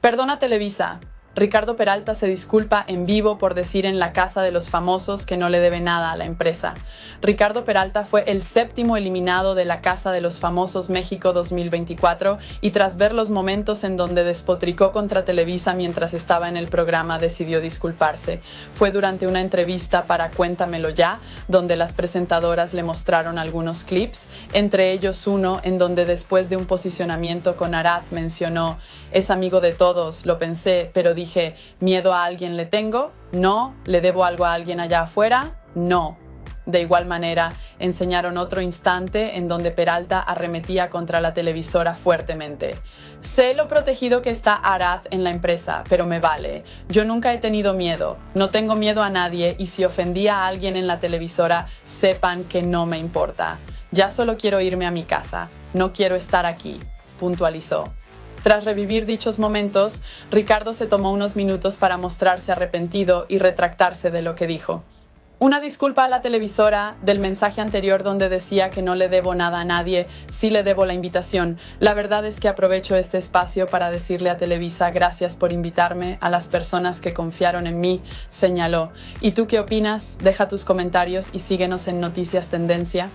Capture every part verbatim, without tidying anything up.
Perdona Televisa. Ricardo Peralta se disculpa en vivo por decir en La Casa de los Famosos que no le debe nada a la empresa. Ricardo Peralta fue el séptimo eliminado de La Casa de los Famosos México dos mil veinticuatro y tras ver los momentos en donde despotricó contra Televisa mientras estaba en el programa decidió disculparse. Fue durante una entrevista para Cuéntamelo Ya, donde las presentadoras le mostraron algunos clips, entre ellos uno en donde después de un posicionamiento con Arad mencionó: "Es amigo de todos, lo pensé, pero dije Dije, ¿miedo a alguien le tengo? No. ¿Le debo algo a alguien allá afuera? No". De igual manera, enseñaron otro instante en donde Peralta arremetía contra la televisora fuertemente. Sé lo protegido que está Arad en la empresa, pero me vale. Yo nunca he tenido miedo, no tengo miedo a nadie y si ofendía a alguien en la televisora, sepan que no me importa. Ya solo quiero irme a mi casa, no quiero estar aquí, puntualizó. Tras revivir dichos momentos, Ricardo se tomó unos minutos para mostrarse arrepentido y retractarse de lo que dijo. Una disculpa a la televisora del mensaje anterior donde decía que no le debo nada a nadie, sí le debo la invitación. La verdad es que aprovecho este espacio para decirle a Televisa gracias por invitarme, a las personas que confiaron en mí, señaló. ¿Y tú qué opinas? Deja tus comentarios y síguenos en Noticias Tendencia.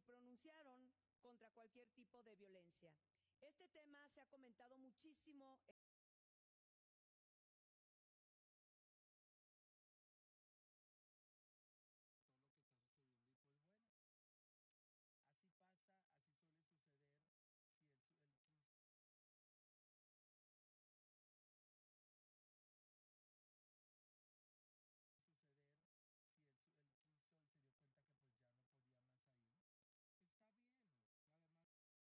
pronunciaron contra cualquier tipo de violencia. Este tema se ha comentado muchísimo. Todo lo que está sucediendo y pues bueno, así pasa, así suele suceder si el, el suceder si el, el Kingston se dio cuenta que pues ya no podía más ahí. Está bien, además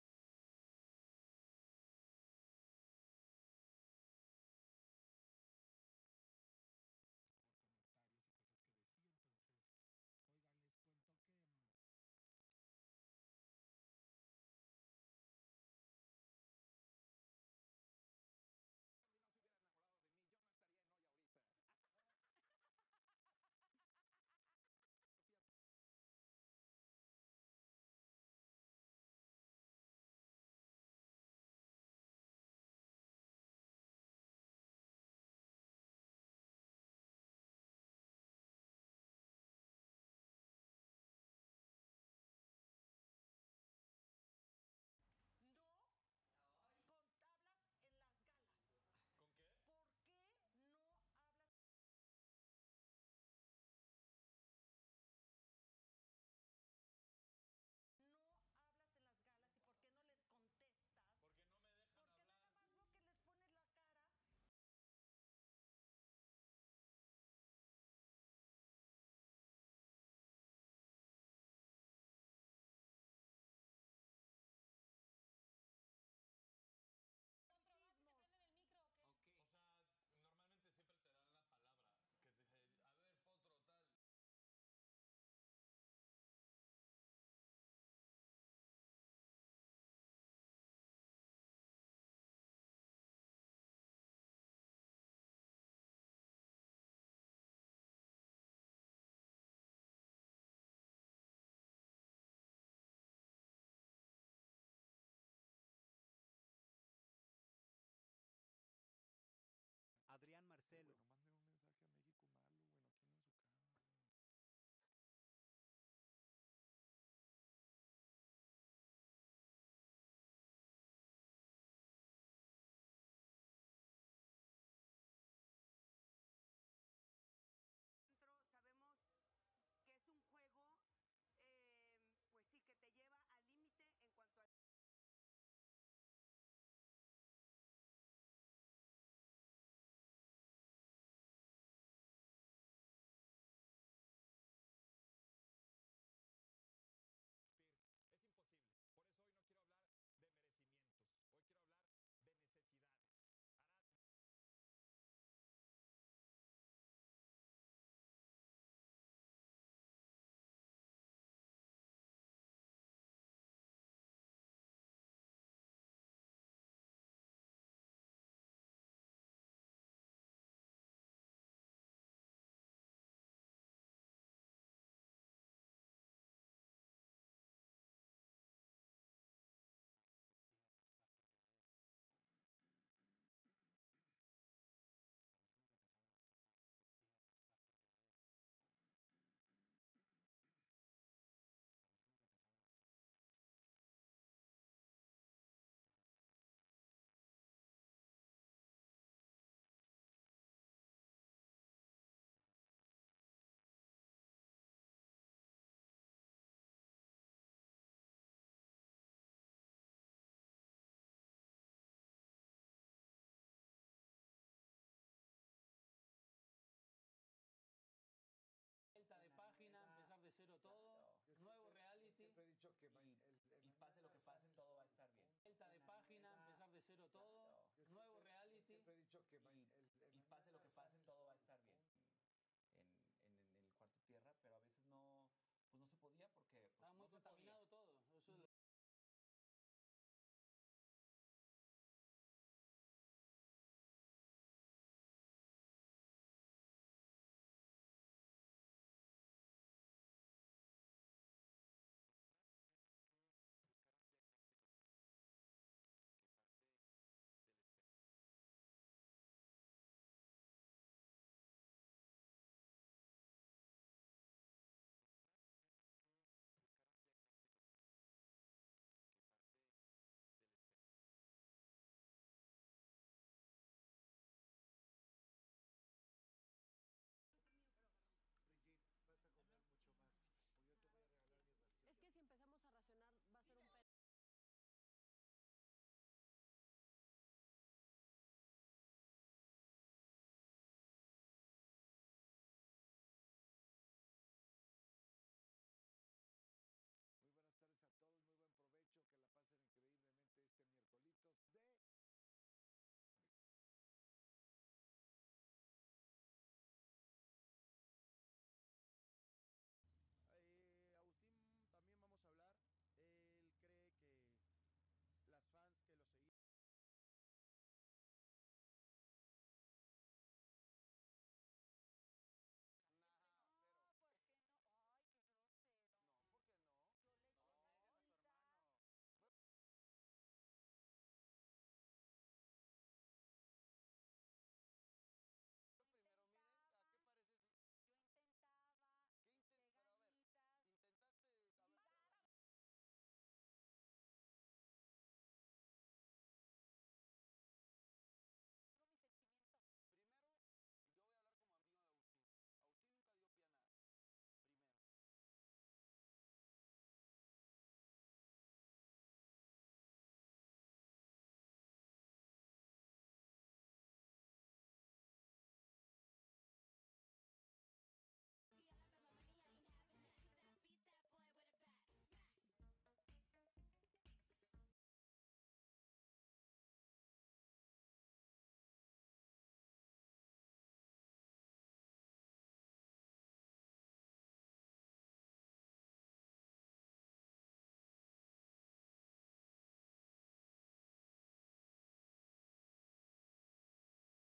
por comentarios y cosas que decía, entonces, oigan, les cuento que si no se hubiera enamorado de mí, yo no estaría en hoy ahorita. No con tablas en las galas. ¿Con qué? ¿Por qué no hablas? No hablas en las galas y por qué no les contestas. Porque no me dejan Porque hablar. nada más lo que les pones la cara. ¿Controlas si te prenden el micro o qué? Okay. O sea, normalmente siempre te dan la palabra. Que te dice, a ver, Potro, tal. Adrián Marcelo. Bueno, manden un mensaje a México malo, bueno, aquí en su casa, güey. Sabemos que es un juego, eh, pues sí, que te lleva al límite en cuanto a... Es imposible. Por eso hoy no quiero hablar de merecimientos. Hoy quiero hablar de necesidades. Arad. Vuelta de página, empezar de cero todo, Yo nuevo siempre- reality. yo siempre he dicho que ma- y, el- el y pase lo que pase, mañana todo va a sale estar el bien. sol. Vuelta de página, empezar de cero todo, Yo nuevo siempre- yo reality. siempre he dicho que ma- y, el-